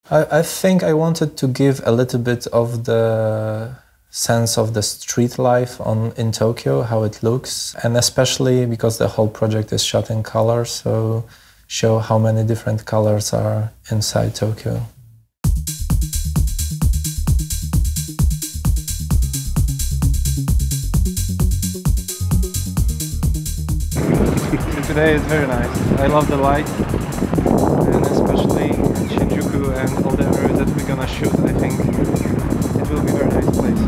I think I wanted to give a little bit of the sense of the street life in Tokyo, how it looks, and especially because the whole project is shot in color, so show how many different colors are inside Tokyo. Today is very nice. I love the light, and especially Shinjuku and all the areas that we're gonna shoot. I think it will be a very nice place.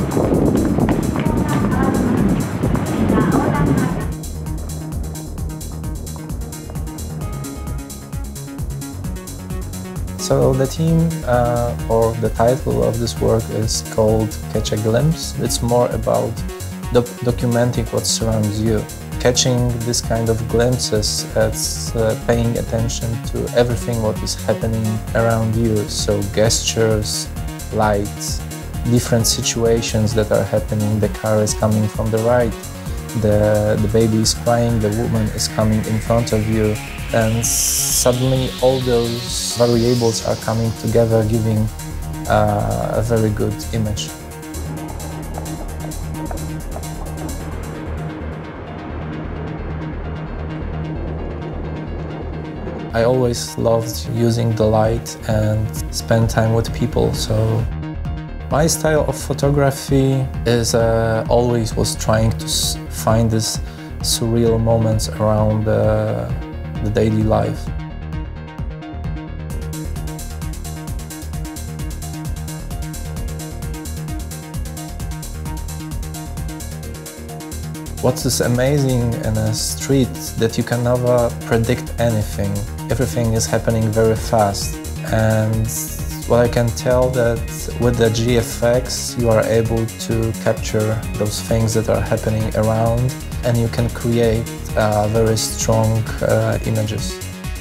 So the theme or the title of this work is called Catch a Glimpse. It's more about documenting what surrounds you. Catching this kind of glimpses, it's paying attention to everything what is happening around you. So gestures, lights, different situations that are happening. The car is coming from the right, the baby is crying, the woman is coming in front of you, and suddenly all those variables are coming together, giving a very good image. I always loved using the light and spend time with people, so my style of photography is always was trying to find these surreal moments around the daily life. What is amazing in a street that you can never predict anything. Everything is happening very fast, and what I can tell that with the GFX you are able to capture those things that are happening around, and you can create very strong images.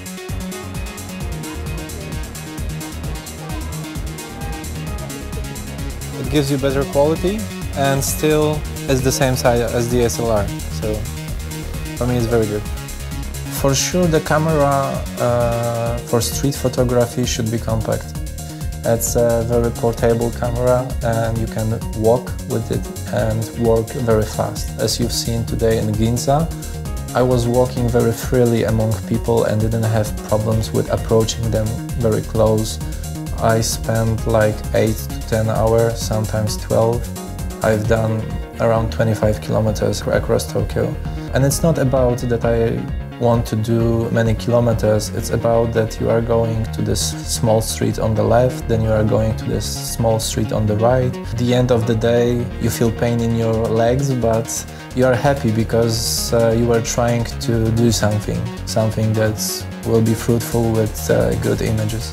It gives you better quality and still is the same size as DSLR, so for me it's very good. For sure the camera for street photography should be compact. It's a very portable camera and you can walk with it and work very fast. As you've seen today in Ginza, I was walking very freely among people and didn't have problems with approaching them very close. I spent like 8 to 10 hours, sometimes 12. I've done around 25 kilometers across Tokyo. And it's not about that I want to do many kilometers, it's about that you are going to this small street on the left, then you are going to this small street on the right. At the end of the day, you feel pain in your legs, but you are happy because you were trying to do something that will be fruitful with good images.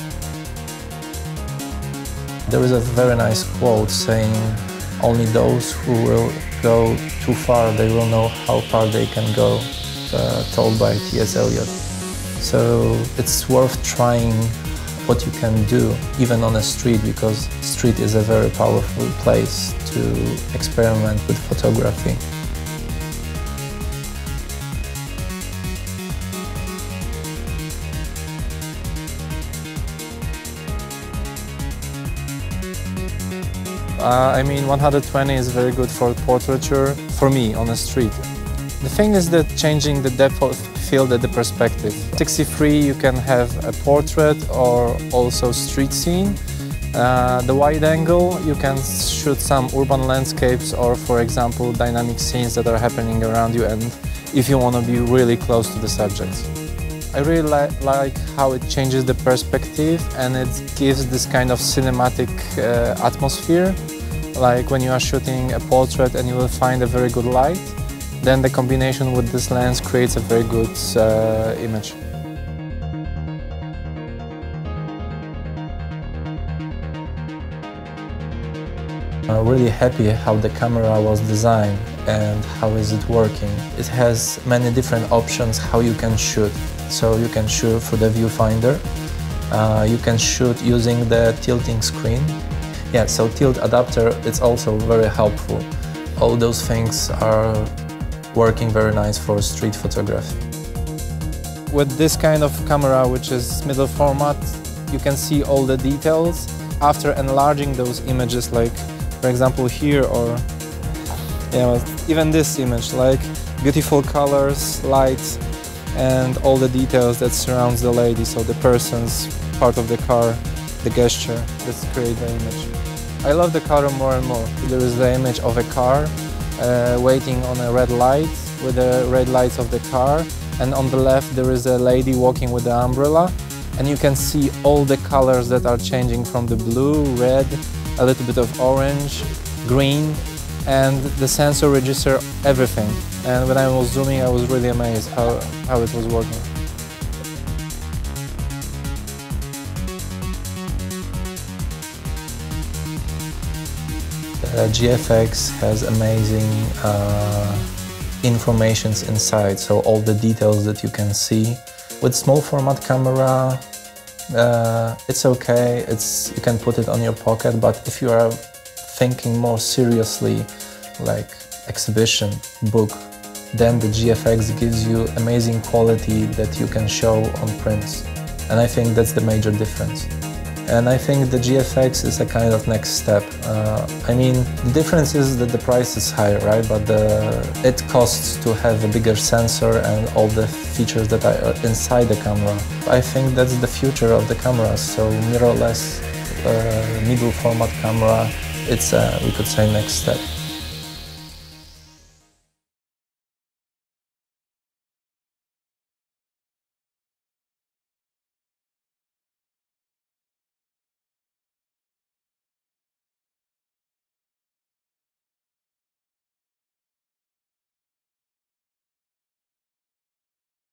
There is a very nice quote saying, "Only those who will go too far, they will know how far they can go," told by T.S. Eliot. So it's worth trying what you can do, even on a street, because street is a very powerful place to experiment with photography. I mean, 120 is very good for portraiture, for me, on a street. The thing is that changing the depth of field and the perspective. 63 you can have a portrait or also street scene. The wide angle you can shoot some urban landscapes or, for example, dynamic scenes that are happening around you, and if you want to be really close to the subjects. I really like how it changes the perspective and it gives this kind of cinematic atmosphere. Like when you are shooting a portrait and you will find a very good light, then the combination with this lens creates a very good image. I'm really happy how the camera was designed and how is it working. It has many different options how you can shoot. So you can shoot through the viewfinder, you can shoot using the tilting screen. Yeah, so tilt adapter, it's also very helpful. All those things are working very nice for street photography. With this kind of camera, which is middle format, you can see all the details after enlarging those images, like for example here, or even this image, like beautiful colors, lights, and all the details that surrounds the lady, so the person's part of the car, the gesture that create the image. I love the color more and more. There is the image of a car waiting on a red light with the red lights of the car, and on the left there is a lady walking with the umbrella, and you can see all the colors that are changing from the blue, red, a little bit of orange, green, and the sensor register everything. And when I was zooming, I was really amazed how it was working. GFX has amazing informations inside, so all the details that you can see. With small format camera, it's okay, you can put it on your pocket, but if you are thinking more seriously, like exhibition, book, then the GFX gives you amazing quality that you can show on prints. And I think that's the major difference. And I think the GFX is a kind of next step. I mean, the difference is that the price is higher, right? But it costs to have a bigger sensor and all the features that are inside the camera. I think that's the future of the cameras. So mirrorless, middle format camera, it's we could say next step.